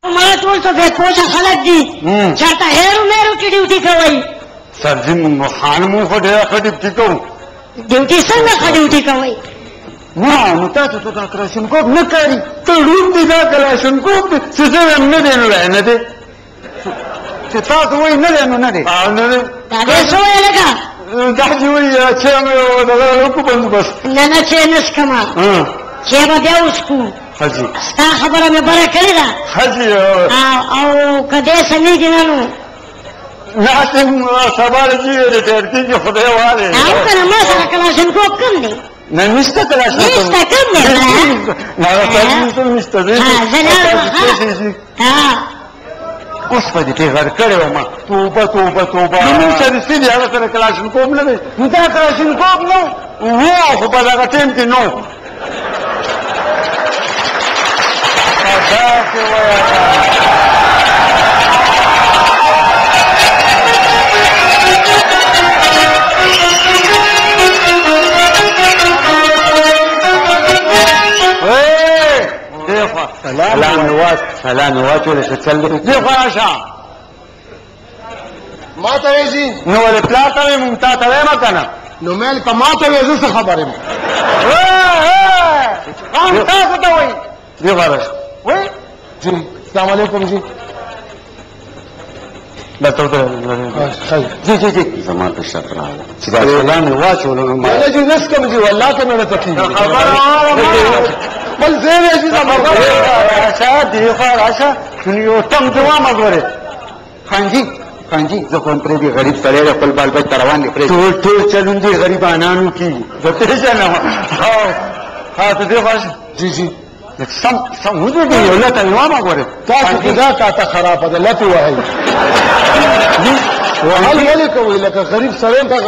मला ټول څه بې پوښه خلک دي چاته هیرو میرو کې ډیوټي کوئ سرجي خان مو خو ډېره ښه ډیوټي کوو ډیوټي څنګه ښه ډیوټي کوئ نه نو تاسو ته دا کلاشینکوف نه کاري ته ړوند دي دا کلاشینکوف دی چې زه یم نه دی نو نه دی چې تاسو وایي نه دی نو نه دی نه دی دا دې څه ویې لکه دا چې وایي چې مې دغه وکړو بندوبست نه نه چې نه څښمه چې به بیا وڅښو حاجي ستا خبره مې بره کړې ده حاجي او که دې سمېږي نه نو ناسم سبا چې ریټایر کېږي خدای والې او که نه ما سره کلاشینکوف کم دی نه نشته کلاشینکوف نشته کم دی نه کلاشینکوف نشته زه لاړم اوس په دې کې غر کړی وم توبه توبه توبه نو چې رسېدي هغه سره کلاشینکوف نه دی نو دا کلاشینکوف نو وو خو په دغه ټیم کې نو داسې وایه سلام واچوله چې چل دی خو راشه ما ته وایي جي نو ولې پلار ته وایي مونږ تا ته وایم که نه نو مېل که ما ته وایي زه څه خبر یم تاسو ته وایي دی خو راشه وایي جی السلام علیکم جی درته جی جی جی زما ته شک راغله چې دا سلام یې واچوله نو نه جي نسکم جي والله ته مې نه تکلیف بل زه یې چې راشه دی خو راشه یو تم دوامه ګورې خانجي زه خو پرې دې غریب سړی دی خپل بال بچ ته روان دی پرې ټول چلون دي غریبانانو کې زه پېژنم ها ته دې خو راشه جی جی سم ودرېږي یو لته دوامه ګورې تاسو کې دا کاته خرابه ده لتې وهئ وهل ولې کوئ لکه غریب سړی ته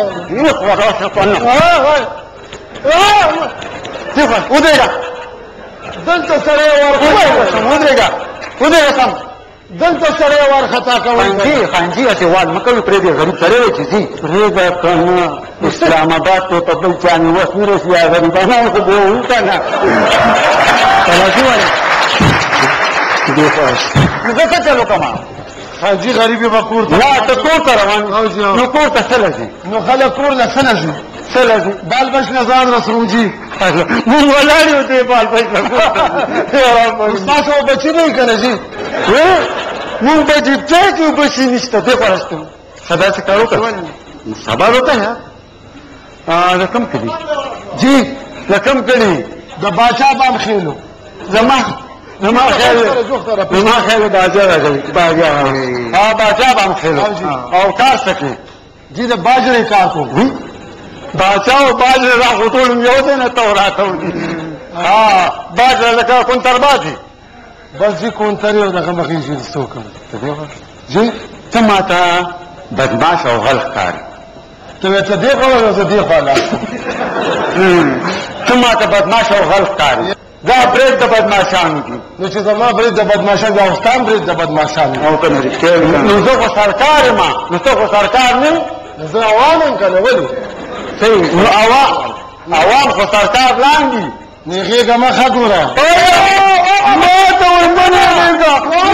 ودرېږه دلته سړی ودرېږه سم دلته سړی وارخطا کوئ خانجي هسې وال مه کوي پرېږدي غریب سړی دی چې ځي پرېږده که نه اسلام آباد ته په بل چا مې وس نه رسي یا غریبانان خو به ووایو که نه تلاشي وایي دې خو زه څه چل وکړم حاجي غریب به کور ته نه ته کور ته روان نو کور ته څه لځي نو خلک کور له څه لځي څه لځي بال بچ نه ځان رسوم جي مونږ ولاړ یو دی بال بچ ستاسو بچي نه که نه جي مونږ به جیبچا کې بچي نشته دی خو راستم ښه داسې کار وکړه سبا وکړه د کوم کلي جي د کوم کلي د باچا بام خېلو زما خیال باجا راغلی باجا بام خیلو او کار څه کوي جي د باجرې کار کوم باچا او باجره راغوټول یو دی نه ته راته باجره لکه کونترباز دي بس جي کونترې او دغه مخې شي څه وکړم جي ته ماته بدماش او غل ښکاري ته ورته دې خوا زه دې خوا لاړم ته ماته بدماش او غل ښکاري دا برید د بدماشانو دي نو چې زما برید د بدماشانو دا اوستان برید د بدماشانو او که نه نو زه خو سرکار یم نو ته خو سرکار نه زه عوام یم که نه ولې صحیح نو عوام خو سرکار لاندې نو غېږه مخه ګوره ما ته ورمنېږه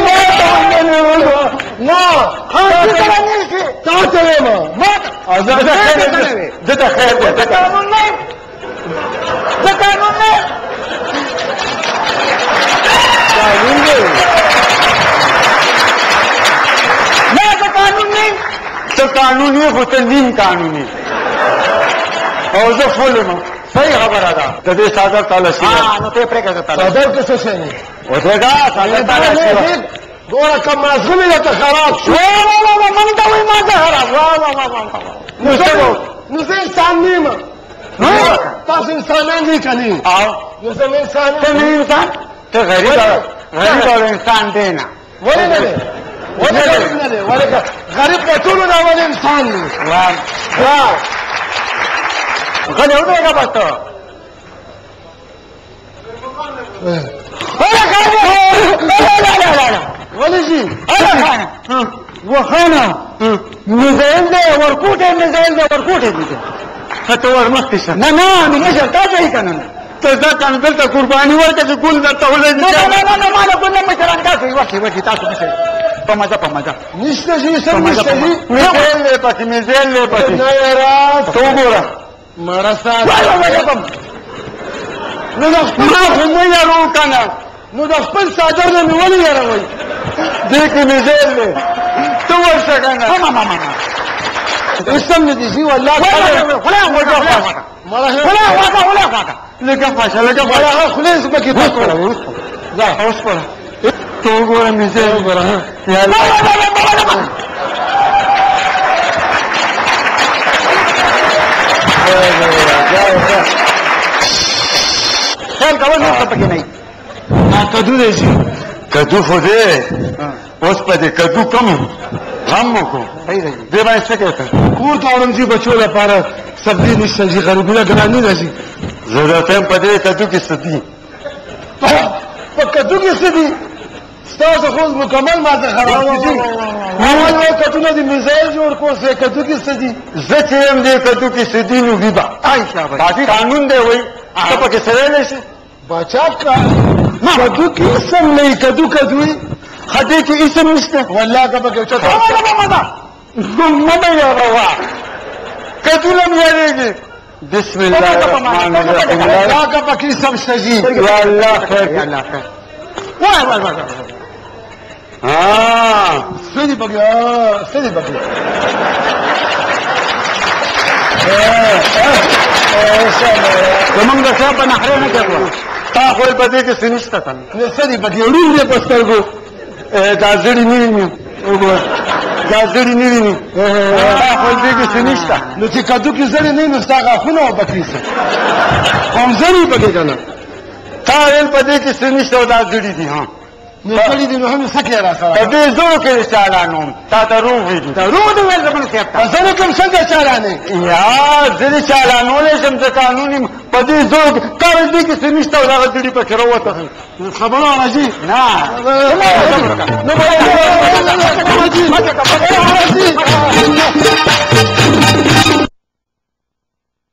نه تا ته ویمه زه ته خیر دی د قانون نه ته قانون یې خو ته نیم قانوني او زه فل یم صحیح خبره ده د دې صادر تالاشي نو ته یې پرېږده صادر کې څه شی دی ودرېږه صادر تالاشي ګوره که مازغه مې درته خراب شو من ته وایي ما ته خراب نو زه انسان نه یم تاسو انسانان دي که نه نو زه مې انسان ته نه انسان ته غریب او انسان دی نه ولې نه دی ولې نه دی ولې غریب د ټولو نه ولې انسان دی غلی ودرېږه بس ته ولې جي وخانه میزایل دی ورکوټ یې میزایل دی ورکوټ یې دی ته ور مخکې شه نه مشر تا ته یې که نه ته ځکه نو دلته قرباني ورکړه چې ګل درته ولې نه ما له ګل نه مې ترانګا کوي وکي تاسو مشه په مزه نشته شي سم نشته شي میزل له پاتې نه یاره تو ګوره مرسته نو دا ما خو نه یارو کنه نو د خپل صادر نه مې ولې یاروئ دې کې میزل له تو ورشه کنه اسم نه دي شي والله لکه فاشه خلیص پکې پکړه ځه اوس پر تو ګوره میزل ګوره یا الله خیر کول نه پکې نه کدو دی شي کدو خو دې اوس په دې کدو کم غم وکړو دې باندې څه کوي کور ته وړم چې بچو لپاره سبزي نشته چې غریبونه ګراني راځي ضرورت هم په دې کدو کې څه دي په کدو کې څه دي ستاسو خو مکمل ما ته خراب دي اول وای کدو نه دي میزایل جوړ کو څه کدو کې څه دي زه چې هم دې کدو کې څه دي نو ویبا کافي قانون دی وای ته پکې سره نشي بچا کا کدو کې اسم نه کدو خدای کې اسم نشته والله کا پکې چا ماما یا روا کدو لم یریږي بسم الله الرحمن الرحیم الله کا پکې اسم شجی یا الله خیر یا الله خیر وای سړي پکې زمونږ د صاحب په نحره نه کوي تا خو په دې کې سنشته کنه نه سړي پکې وړي دې پسترګو دا زړی نه ویني دا زړی نه ویني تا خو دې کې سنشته نو چې کدو کې زړی نه نو ستاګه خونه وبکې څه هم زړی پکې کنه تا ول په دې کې سنشته او دا زړی دي ها نو کلی دې نو هم سکه را سره په دې زړه کې چالانو تا ته روح دي دا روح دې ول زمون کې تا زړه کوم څنګه چالانه یا زړی چالانو له سم ته قانوني په دې زړه کار دې کې سنشته او دا زړی په کې وروته خبره راځي نه